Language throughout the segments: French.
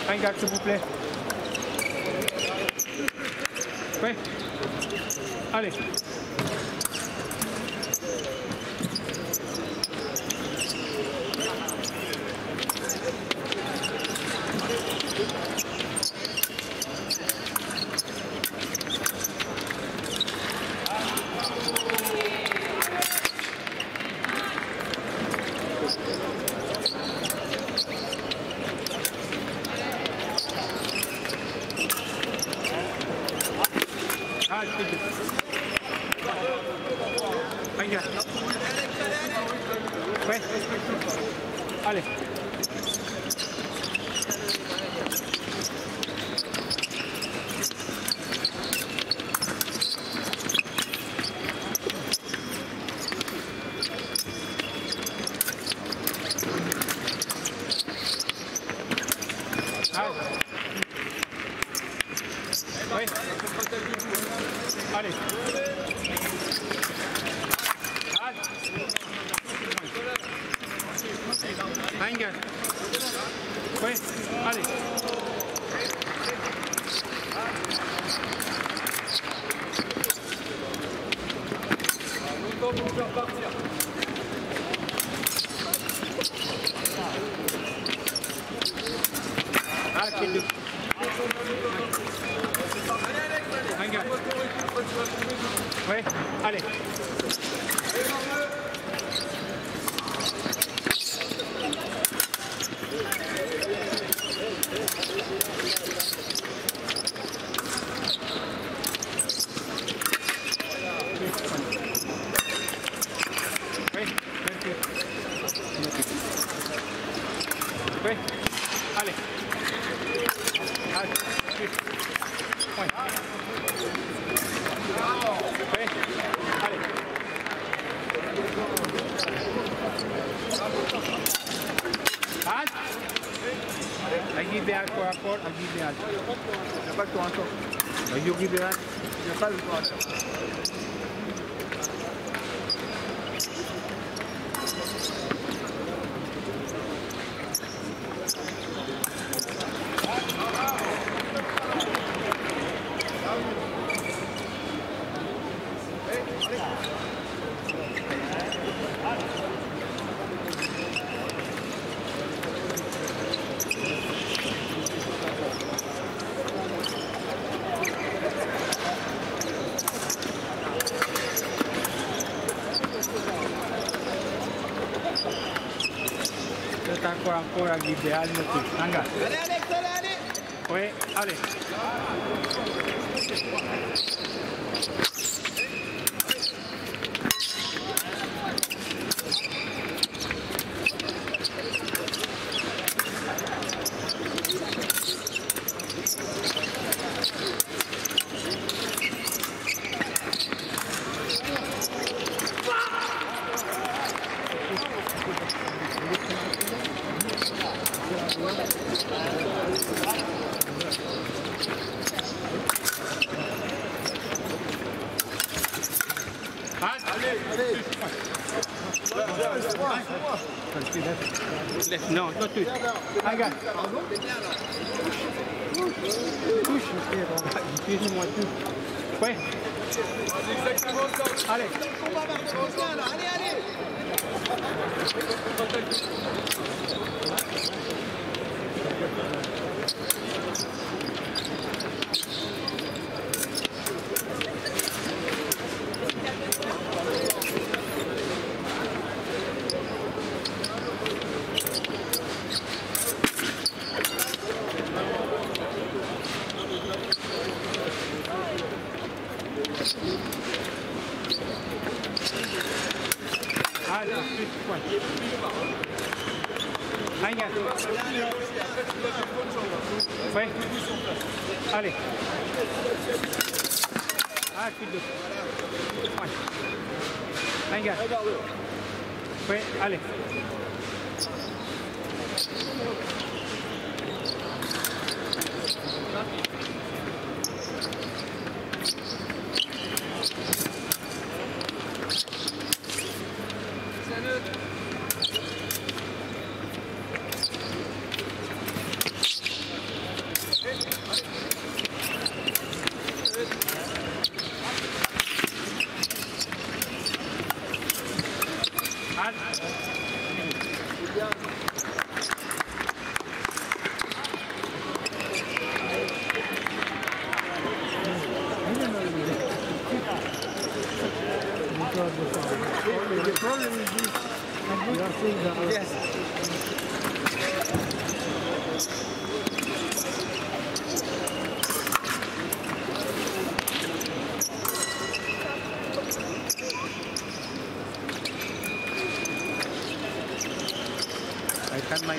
Un gars, s'il vous plaît. Oui. Allez. Ah, je te dis. Regarde. Ouais. Allez. Oui. Allez. Un gars. Oui. Allez. Pour faire partir. Ah, c'est deux. Un gars. Oui, allez. Oui, oui, allez. Allez. Oui. Oui, allez. Halt. Lagi biar kuat, lagi biar. Dapat tu ansur. Lagi biar. Dapat tu ansur. Encore lagi biar tu. Angkat. Allez. Oui, allez. Non, pas tout. Regarde. Touche. Excuse-moi, touche. Ouais. Allez. Allez. Ouais. Allez. Ah, tu deux. Ouais. Regarde. Ouais, allez.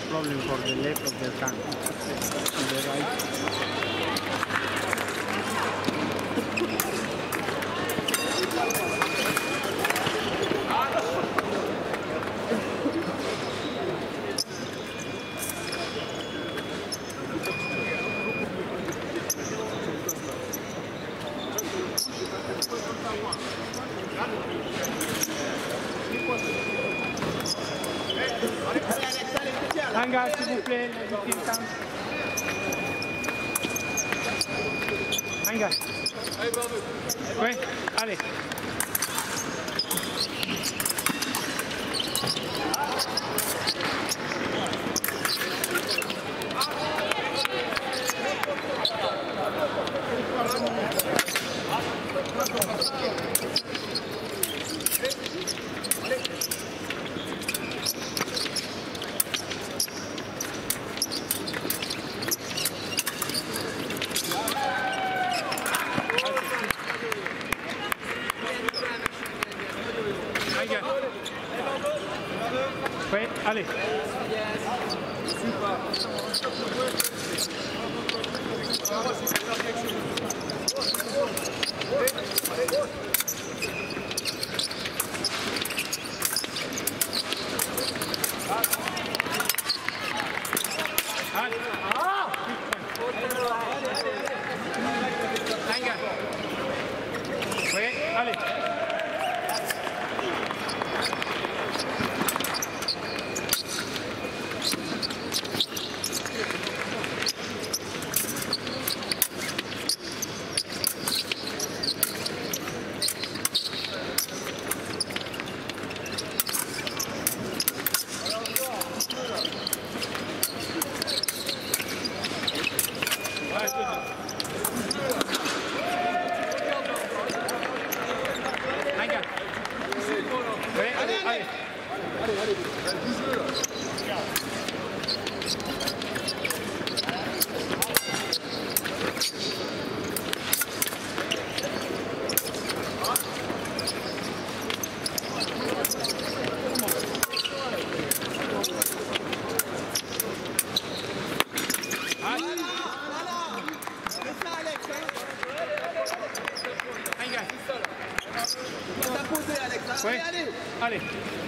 problem for the left of the tank. On the right. Hangar, s'il vous plaît, la victime tank. Hangar. Oui, allez. Oui, allez. Oui, allez. Oui, allez.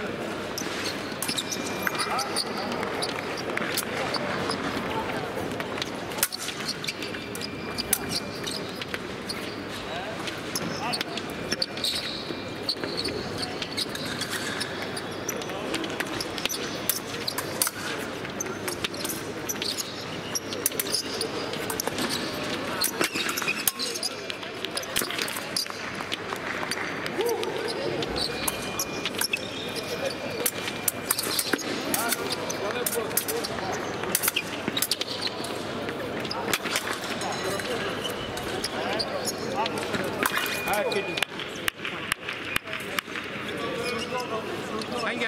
Venga.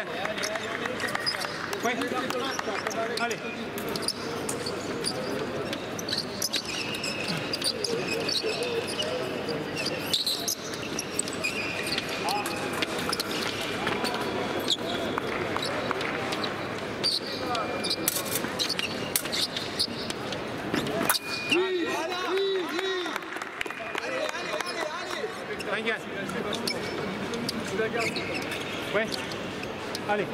Allez. Venga. Ouais. Allez.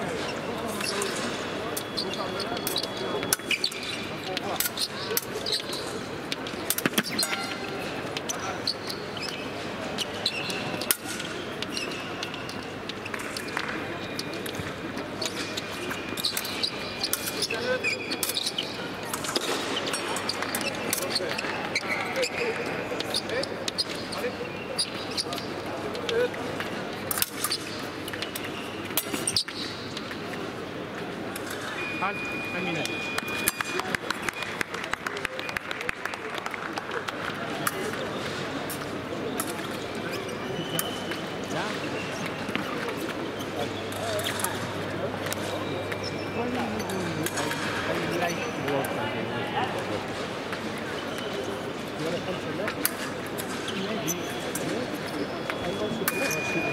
Halt, 1 minute.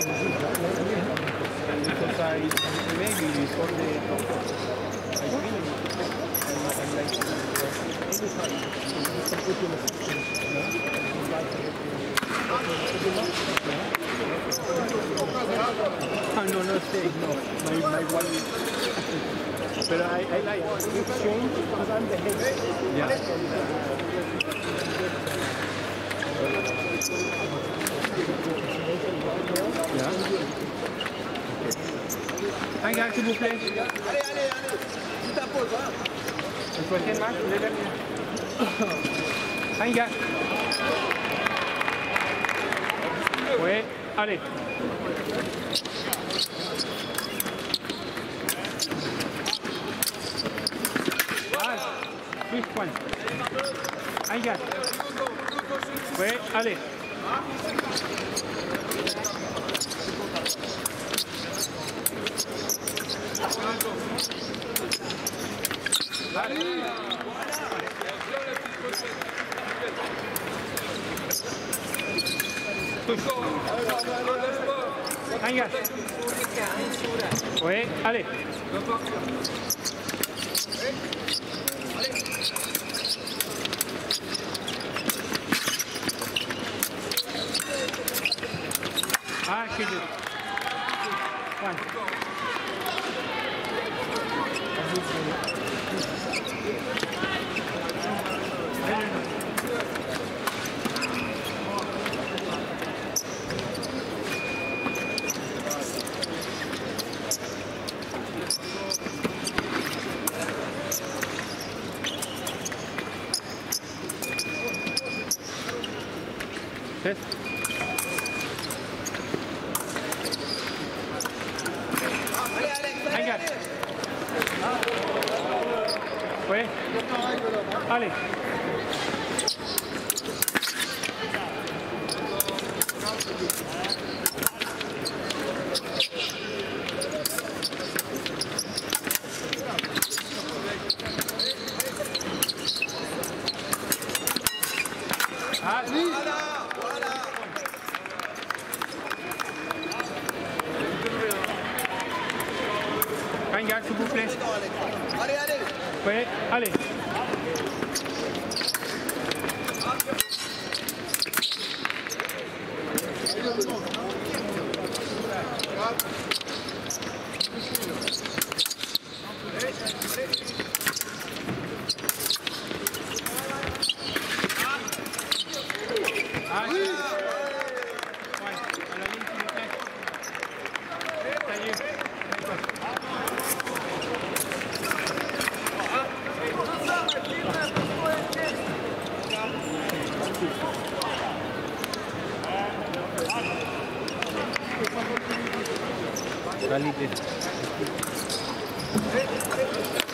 Maybe for the No, no steak, no. My wife. But I like exchange because I'm the head. Yeah. Yeah. Un gars, s'il vous plaît. Allez, tu t'imposes, hein. Le prochain match, vous allez bien. Un gars. Oui, allez. Plus point. Un gars. Oui, allez. Un gars. Oui, allez. Ah, que dur. One. Test. Un gars. Oui. Allez. Ah, oui. Voilà. Un gars, s'il vous plaît. Allez, allez. Oui, allez. Ah, oui. Ouais, à la ligne, s'il vous plaît. Salut. Validé.